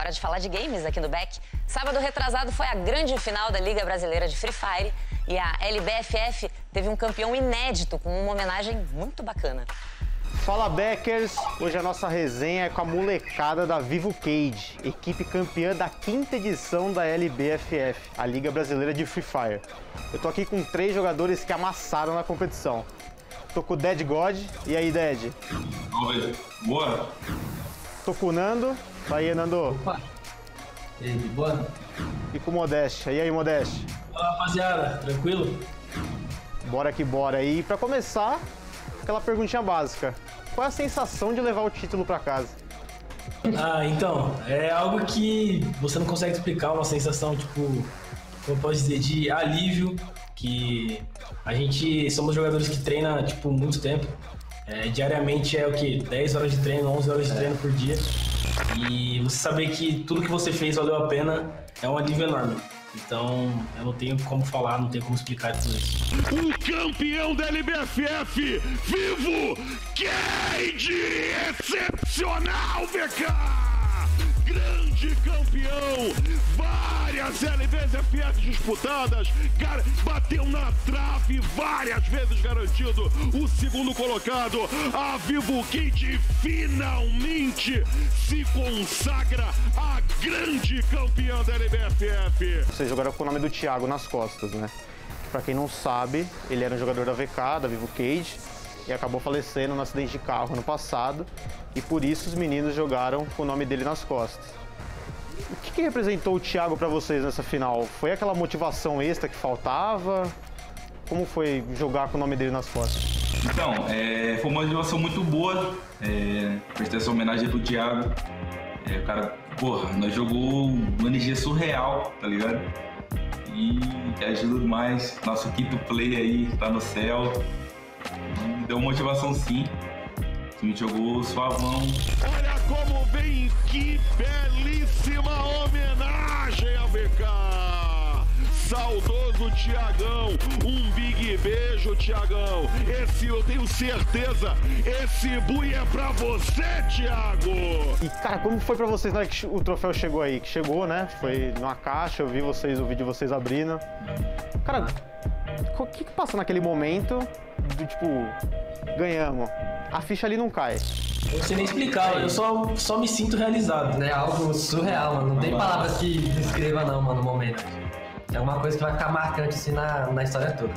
hora de falar de games aqui do Beck. Sábado retrasado foi a grande final da Liga Brasileira de Free Fire e a LBFF teve um campeão inédito com uma homenagem muito bacana. Fala Beckers! Hoje a nossa resenha é com a molecada da Vivo Cage, equipe campeã da 5ª edição da LBFF, a Liga Brasileira de Free Fire. Eu tô aqui com 3 jogadores que amassaram na competição. Tô com o Dead God. E aí, Dead? Oi, boa? Tô com o Nando. Aí, Nando. Opa. E aí, de boa? E com o Modeste. E aí, Modeste? Fala, rapaziada. Tranquilo? Bora que bora. E pra começar, aquela perguntinha básica. Qual é a sensação de levar o título pra casa? Então, é algo que você não consegue explicar, uma sensação, tipo, como eu posso dizer, de alívio, que a gente somos jogadores que treinam, tipo, muito tempo. Diariamente é o quê? 10 horas de treino, 11 horas de treino por dia. E você saber que tudo que você fez valeu a pena é um alívio enorme. Então, eu não tenho como falar, não tenho como explicar tudo isso. O campeão da LBFF, Vivo Cage, excepcional, VK! Grande campeão, várias LBFF disputadas, cara, bateu na trave várias vezes garantido o segundo colocado. A Vivo Cage finalmente se consagra a grande campeã da LBFF. Vocês jogaram com o nome do Thiago nas costas, né? Pra quem não sabe, ele era um jogador da VK, da Vivo Cage, e acabou falecendo num acidente de carro no passado, e por isso os meninos jogaram com o nome dele nas costas. O que representou o Thiago pra vocês nessa final? Foi aquela motivação extra que faltava? Como foi jogar com o nome dele nas costas? Então, foi uma motivação muito boa, prestar essa homenagem pro Thiago. O cara, porra, nós jogou uma energia surreal, tá ligado? E ajuda demais, nosso quinto play aí, tá no céu. Deu motivação sim. O time jogou suavão. Olha como vem, que belíssima homenagem ao VK! Saudoso Thiagão, um big beijo, Thiagão. Esse eu tenho certeza, esse bui é pra você, Thiago! E cara, como foi pra vocês na hora que o troféu chegou aí? Que chegou, né? Foi numa caixa, eu vi vocês, o vídeo de vocês abrindo. Cara, o que passa naquele momento do tipo, ganhamos? A ficha ali não cai. Eu não sei nem explicar, eu só me sinto realizado. É algo surreal, mano. Não tem palavras que descreva não, mano, no momento. É uma coisa que vai ficar marcante assim na história toda.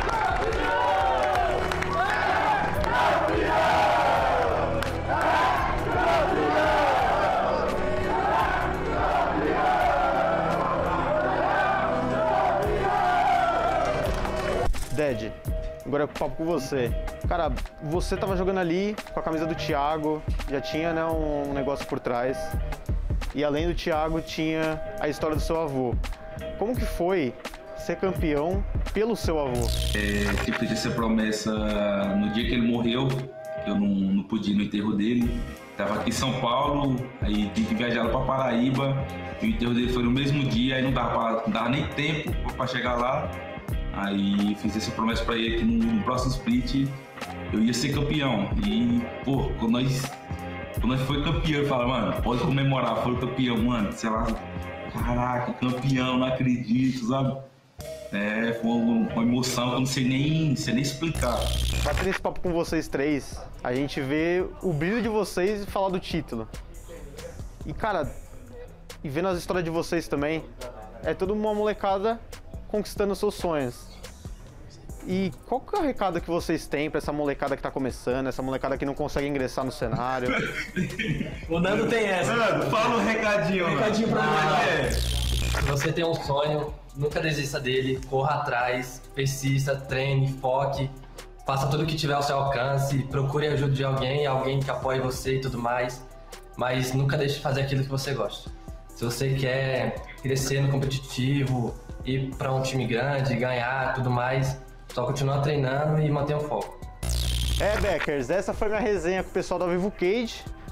Dead, agora eu papo com você. Cara, você tava jogando ali com a camisa do Thiago, já tinha, né, um negócio por trás. E além do Thiago, tinha a história do seu avô. Como que foi ser campeão pelo seu avô? Eu fiz essa promessa no dia que ele morreu, que eu não pude ir no enterro dele. Tava aqui em São Paulo, aí tive que viajar lá pra Paraíba. E o enterro dele foi no mesmo dia, aí não dava nem tempo pra chegar lá. Aí fiz essa promessa pra ele que no próximo split eu ia ser campeão. E, pô, quando nós foi campeão, eu falei, mano, pode comemorar, foi campeão, mano, sei lá. Caraca, campeão, não acredito, sabe? Foi uma emoção que eu não sei nem explicar. Batendo esse papo com vocês três, a gente vê o brilho de vocês e falar do título. E cara, e vendo as histórias de vocês também, é toda uma molecada conquistando seus sonhos. E qual que é o recado que vocês têm pra essa molecada que tá começando, essa molecada que não consegue ingressar no cenário? O Nando tem essa. Nando, fala um recadinho. Um recadinho pra molecada. Se você tem um sonho, nunca desista dele, corra atrás, persista, treine, foque, faça tudo o que tiver ao seu alcance, procure a ajuda de alguém que apoie você e tudo mais, mas nunca deixe de fazer aquilo que você gosta. Se você quer crescer no competitivo, ir pra um time grande, ganhar, tudo mais, só continua treinando e manter o foco. Beckers, essa foi minha resenha com o pessoal da Vivo Cage.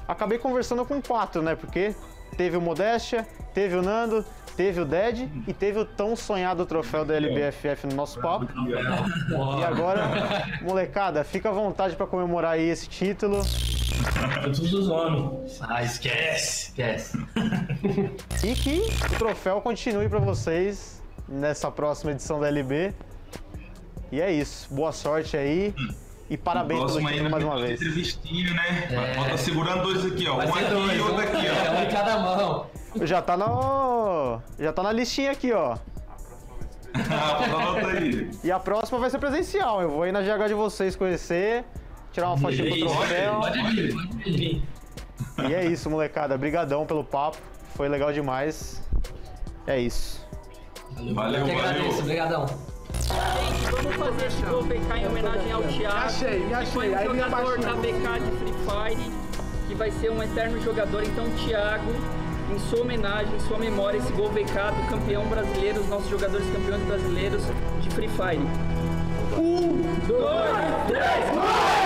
acabei conversando com 4, né? Porque teve o Modéstia, teve o Nando, teve o Ded e teve o tão sonhado troféu da LBFF no nosso papo. E agora, molecada, fica à vontade para comemorar aí esse título. Todos os homens. Ah, esquece. E que o troféu continue para vocês nessa próxima edição da LB. E é isso. Boa sorte aí. E parabéns pelo título mais uma vez. Entrevistinho, né? Bota segurando 2 aqui, ó. Vai ser Um aqui e outro aqui, ó. Um em cada mão. Já tá na listinha aqui, ó. Anota aí. E a próxima vai ser presencial. Eu vou aí na GH de vocês conhecer, tirar uma fotinha com o troféu. Pode vir. E é isso, molecada. Brigadão pelo papo. Foi legal demais. É isso. Valeu, Eu que agradeço, obrigadão. Gente, vamos fazer esse gol BK em homenagem ao Thiago, que foi um jogador da BK de Free Fire, que vai ser um eterno jogador. Então, Thiago, em sua homenagem, em sua memória, esse gol BK do campeão brasileiro, os nossos jogadores campeões brasileiros de Free Fire. 1, 2, 3, 4!